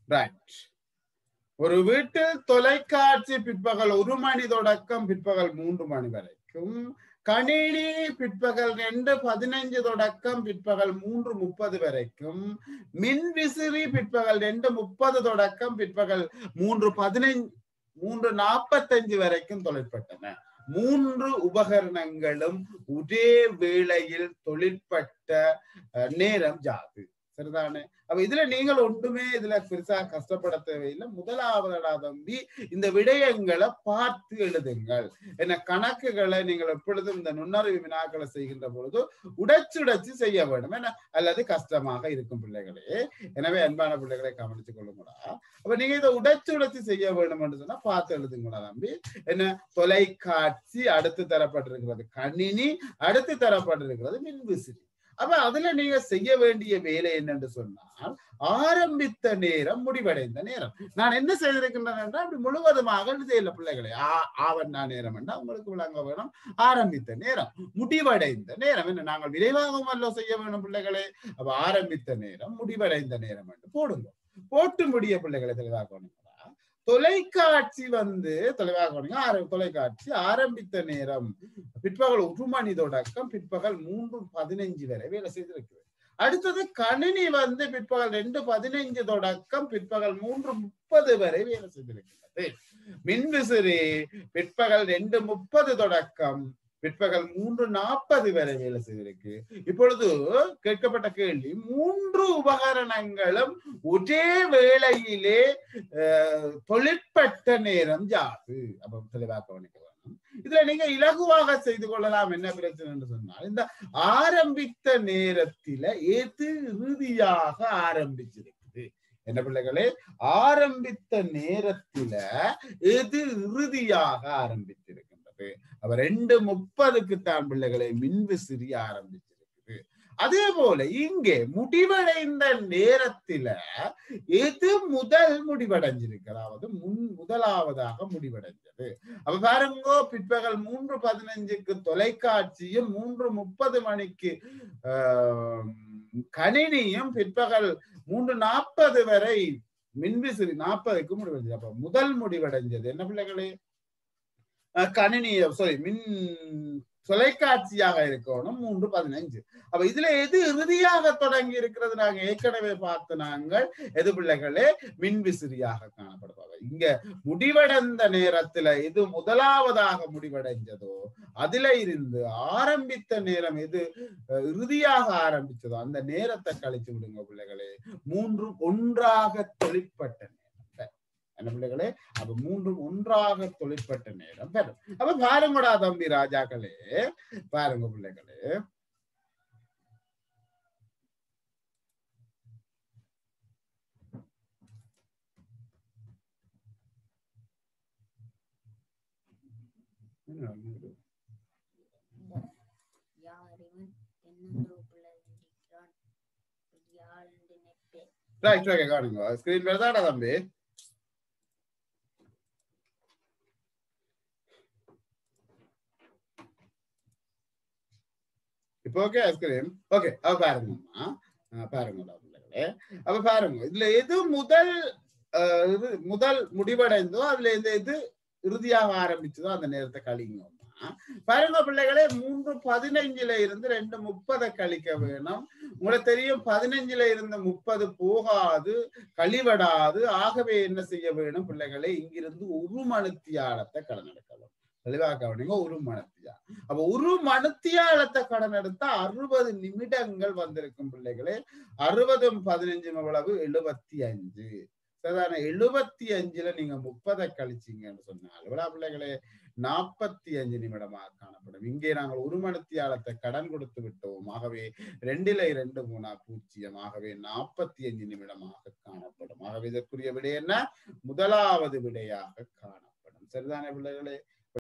Right. ஒரு வீட்டில் தொலைக்காட்சி பிற்பகல் 1 மணி தொடக்கம் பிற்பகல் 3 மணி வரைக்கும், கணினி பிற்பகல் 2:15 தொடக்கம் பிற்பகல் 3:30 வரைக்கும், மின்விசிறி பிற்பகல் 2:30 தொடக்கம் பிற்பகல் 3:45 வரைக்கும் தொழிற்பட்டன. 3 உபகரணங்களும் ஒரே வேளையில் தொழிற்பட்ட நேரம் யாது? சரிதானே? அப்ப இதுல நீங்கள் ஒன்றுமே இதுல பெருசா கஷ்டப்பட தேவையில்லை. முதலாவதா தம்பி, இந்த விடயங்களை பார்த்து எழுதுங்கள். என்ன கணக்குகளை நீங்கள் எப்பொழுதும் இந்த நுண்ணறிவு வினாக்களை செய்கின்ற பொழுது உடைச்சு செய்ய வேண்டும். என்ன அல்லது கஷ்டமாக இருக்கும் பிள்ளைகளே. எனவே அன்பான பிள்ளைகளை கவனித்துக் கொள்ளுங்களா. அப்ப நீங்க இதை உடைச்சு செய்ய வேண்டும் என்று சொன்னா பார்த்து எழுதுங்களா தம்பி. என்ன தொலைக்காட்சி அடுத்து தரப்பட்டிருக்கிறது, கணினி அடுத்து தரப்பட்டிருக்கிறது, மின்விசிறி. அப்ப அதுல நீங்க செய்ய வேண்டிய வேலை என்னன்னு சொன்னால், ஆரம்பித்த நேரம் முடிவடைந்த நேரம். நான் என்ன செய்திருக்கின்றேன் என்றால் அப்படி முழுவதுமாக செய்யல பிள்ளைகளே. ஆவண்ணா நேரம் என்றால் உங்களுக்கு விளங்க வேணும். ஆரம்பித்த நேரம் முடிவடைந்த நேரம் என்ன, நாங்கள் விரைவாகவும் அல்ல செய்ய வேணும் பிள்ளைகளே. அப்ப ஆரம்பித்த நேரம் முடிவடைந்த நேரம் என்று போடுங்க. போட்டு முடிய பிள்ளைகளை தெளிவாக தொலைக்காட்சி தொலைக்காட்சி ஆரம்பித்த நேரம் பிற்பகல் 1 மணி தொடக்கம் பிற்பகல் 3:15 வரை வேலை செய்திருக்கு. அடுத்தது கணினி பிற்பகல் 2:15 தொடக்கம் பிற்பகல் 3:30 வரை வேலை செய்திருக்கிறது. மின்விசிறி பிற்பகல் 2:30 தொடக்கம் பிற்பகல் 3:40 வரை வேலை செய்திருக்கு. இப்பொழுது கேட்கப்பட்ட கேள்வி, 3 உபகரணங்களும் ஒரே வேளையிலே தொழிற்பட்ட நேரம் யாது? அப்ப தெளிவாக கவனிக்க வேணும். இதுல நீங்க இலகுவாக செய்து கொள்ளலாம். என்ன பிரச்சனை என்று சொன்னால், இந்த ஆரம்பித்த நேரத்தில எது இறுதியாக ஆரம்பிச்சிருக்குது? என்ன பிள்ளைகளே, ஆரம்பித்த நேரத்தில எது இறுதியாக ஆரம்பிச்சிருக்கு? அப்ப 2:30 தான் பிள்ளைகளை மின்விசிறி ஆரம்பிச்சிருக்கு. அதே போல இங்கே முடிவடைந்த நேரத்தில எது முதல் முடிவடைஞ்சிருக்கு, அதாவது முதலாவதாக முடிவடைஞ்சது. அப்ப பாருங்க, பிற்பகல் 3:15 தொலைக்காட்சியும் 3:30 மணிக்கு கணினியும் பிற்பகல் 3:40 வரை மின்விசிறி 40க்கு முடிவடைஞ்சது. அப்ப முதல் முடிவடைஞ்சது என்ன பிள்ளைகளே? கணினி மின் தொலைக்காட்சியாக இருக்கணும் 3:15. அப்ப இதுல எது இறுதியாக தொடங்கி இருக்கிறது? நாங்க ஏற்கனவே பார்த்து நாங்கள் எது பிள்ளைகளே? மின்விசிறியாக காணப்படுபவை. இங்க முடிவடைந்த நேரத்துல எது முதலாவதாக முடிவடைஞ்சதோ அதுல இருந்து ஆரம்பித்த நேரம் எது இறுதியாக ஆரம்பிச்சதோ அந்த நேரத்தை கழிச்சு விடுங்க பிள்ளைகளே. 3 ஒன்றாக தொழிற்பட்ட நேரம். என்ன பிள்ளைகளே? அப்ப 3 ஒன்றாக தொழிற்பட்ட நேரம் பெறும். அப்ப பாருங்கடா தம்பி ராஜாக்களே, பாருங்க பிள்ளைகளே, ஸ்கிரீன் வருதாடா தம்பி? இப்போ ஓகே ஸ்கிரீன் ஓகே. அப்ப பாருங்கம்மா, பாருங்கடா பிள்ளைகளே. அப்ப பாருங்க, இதுல எது முதல் முடிவடைந்தோ அதுல எது இறுதியாக ஆரம்பிச்சதோ அந்த நேரத்தை கழிங்கம்மா. பாருங்க பிள்ளைகளே, 3:15 இருந்து 2:30 கழிக்க வேணும். உங்களுக்கு தெரியும் 15 இருந்து 30 போகாது, கழிவடாது. ஆகவே என்ன செய்ய வேணும் பிள்ளைகளே? இங்கிருந்து 1 மணித்தியாலத்தை கடன் எடுக்கலாம். தெளிவாக கவனிங்க, 1 மணித்தியாலம். அப்ப 1 மணித்தியாலத்தை கடன் எடுத்தா 60 நிமிடங்கள் வந்திருக்கும் பிள்ளைகளே. 60 15 எவ்வளவு? 75. சரிதானே? 75ல நீங்க 30 கழிச்சீங்கன்னு சொன்னால் எவ்வளவு பிள்ளைகளே? 45 நிமிடமாக காணப்படும். இங்கே நாங்கள் 1 மணித்தியாலத்தை கடன் கொடுத்து விட்டோம். ஆகவே 2ல் 2 3 0. ஆகவே 45 நிமிடமாக காணப்படும். ஆகவே இதற்குரிய விடை என்ன? முதலாவது விடையாக காணப்படும். சரிதானே பிள்ளைகளே?